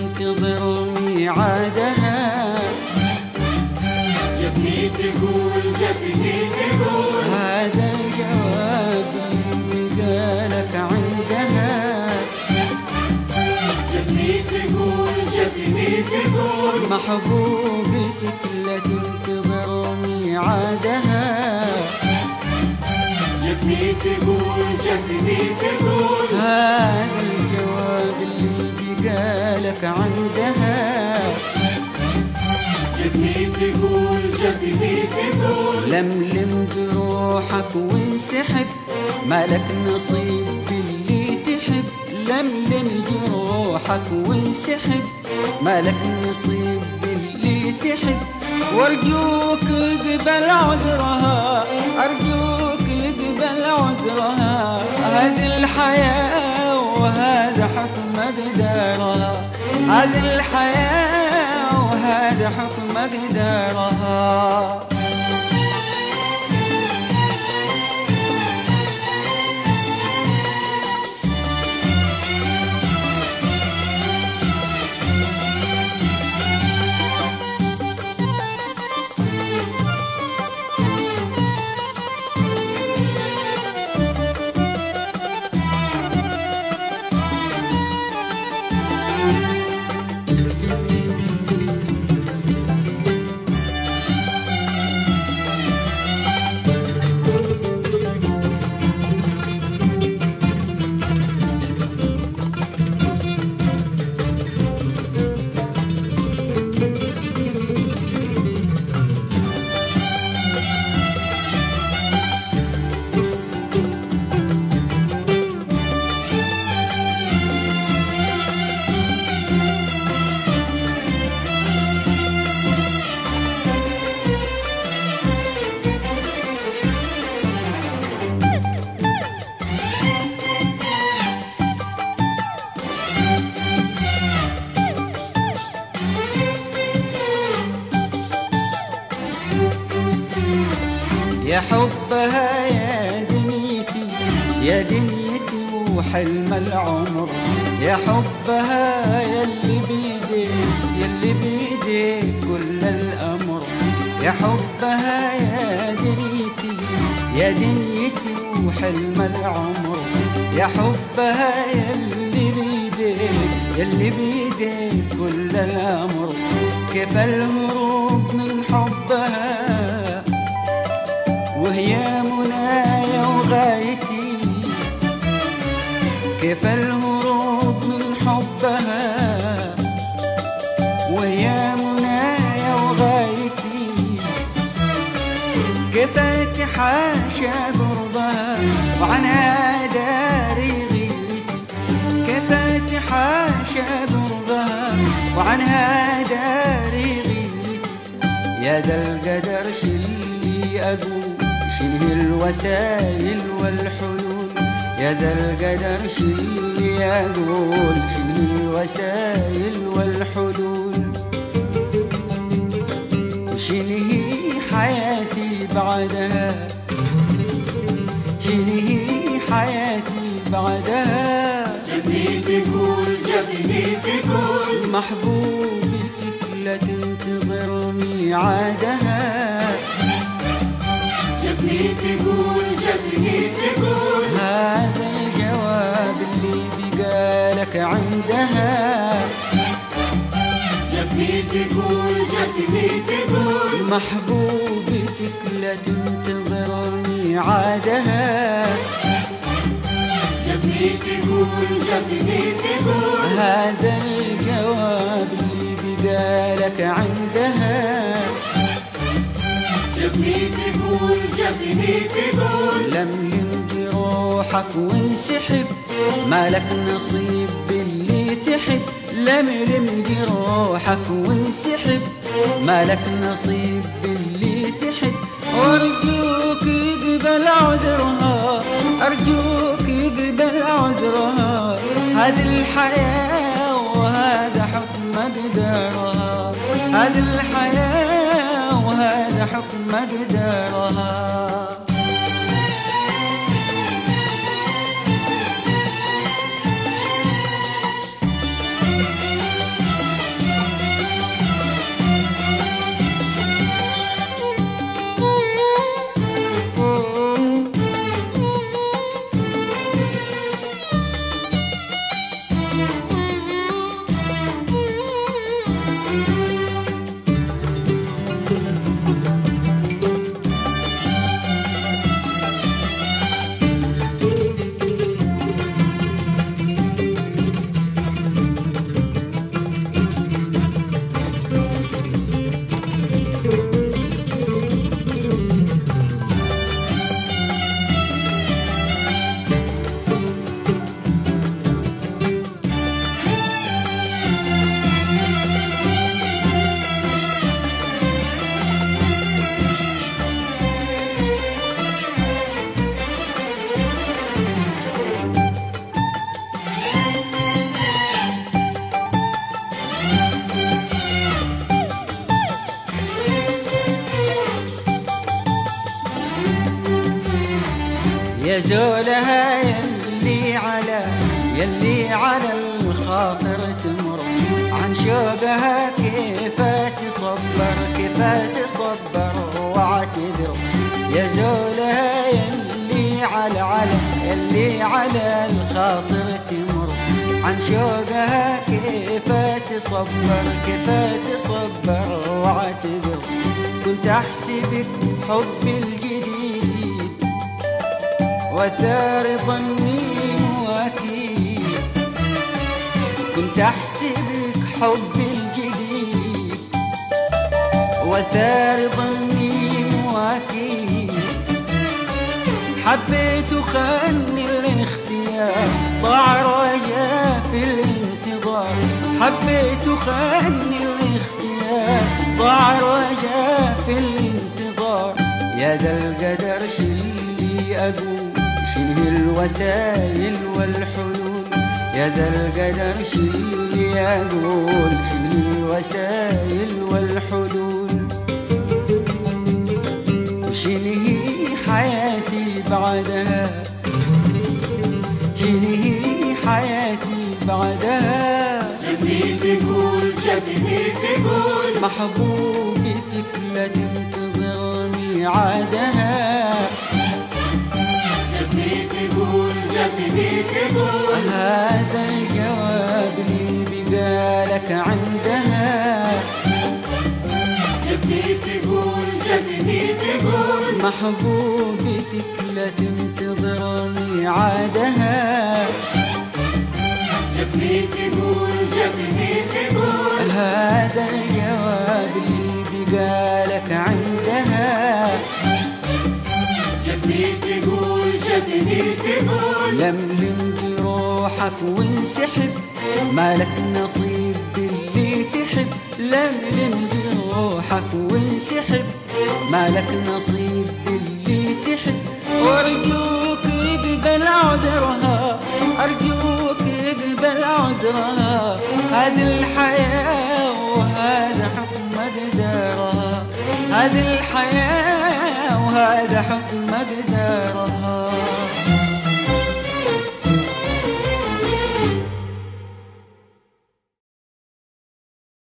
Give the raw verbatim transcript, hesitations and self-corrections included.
تنتظر ميعادها. جبني تقول جبني تقول هذا الجواب اللي قالك عندها. جبني تقول جبني تقول محبوبتك لا تنتظر ميعادها. جبني تقول جبني تقول هذا الجواب اللي قالك عندها. جبني تقول جبني تقول لملم جروحك وانسحب، مالك نصيب باللي تحب. لملم جروحك وانسحب، مالك نصيب باللي تحب. وارجوك اقبل عذرها، ارجوك اقبل عذرها. هذه الحياة وهذا حكم قدرها. هذه الحياة وهذا حكم قدرها. يا حبها يا دنيتي يا دنيتي وحلم العمر. يا حبها يلي بيديك يلي بيديك كل الأمر. يا حبها يا دنيتي يا دنيتي وحلم العمر. يا حبها يلي بيديك يلي بيديك كل الأمر. كيف الهروب من حبها وهي منايا وغايتي. كيف الهروب من حبها وهي منايا وغايتي. كيف اتحاشى قربها وعنها داري غيرتي. كيف اتحاشى قربها وعنها داري غيرتي. يا ذا القدر شلي أقول شنه الوسائل والحلول. يا ذا القدر شلي أقول شنه الوسائل والحلول. وشنه حياتي بعدها شنه حياتي بعدها. جبني تقول جبني تقول محبوبتك لا تنتظر ميعادها. جبني تقول جبني تقول هذا الجواب اللي بقالك عندها. جبني تقول جبني تقول محبوبتك لا تنتظر ميعادها. جبني تقول جبني تقول هذا الجواب اللي بقالك عندها. جبني تقول جبني تقول لملم جروحك وانسحب، مالك نصيب باللي تحب. لملم جروحك وانسحب، مالك نصيب باللي تحب. وارجوك اقبل عذرها، ارجوك اقبل عذرها. هذه الحياة وهذا حكم قدرها. هذه الحياة وهذا حكم قدرها. يا زولها يلي على يلي على الخاطر تمر عن شوقها كيف تصبر كيف تصبر واعتذر يا زولها يلي على على يلي على الخاطر تمر عن شوقها كيف تصبر كيف تصبر واعتذر كنت احسبك حبي الجديد وتار ظني مواكيد كنت احسبك حبي الجديد وثار ظني مواكيد حبيت وخاني الاختيار ضاع رجاء في الانتظار حبيت وخاني الاختيار ضاع رجاء في الانتظار يا ذا القدر شلي أقول شنه الوسائل والحلول يا ذا القدر شلي أقول شنه الوسائل والحلول شنه حياتي بعدها شنه حياتي بعدها جفني تقول جفني تقول محبوبتك لا تنتظر ميعادها جفني تقول جفني تقول هذا الجواب اللي بقالك عندها جفني تقول جفني تقول محبوبتك لا تنتظر ميعادها جفني تقول جفني تقول هذا الجواب اللي بقالك عندها جفني تقول جفني تقول لملم جروحك وانسحب مالك نصيب باللي تحب لملم جروحك وانسحب مالك نصيب باللي تحب وارجوك اقبل عذرها ارجوك اقبل عذرها هذه الحياة وهذا حكم مقدارها هذه الحياة وهذا حكم مقدارها